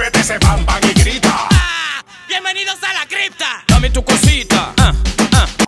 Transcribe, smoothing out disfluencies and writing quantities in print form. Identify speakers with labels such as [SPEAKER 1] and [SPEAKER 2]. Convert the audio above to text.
[SPEAKER 1] muévete ese pam pam y grita.
[SPEAKER 2] Bienvenidos a la cripta.
[SPEAKER 3] Dame tu cosita.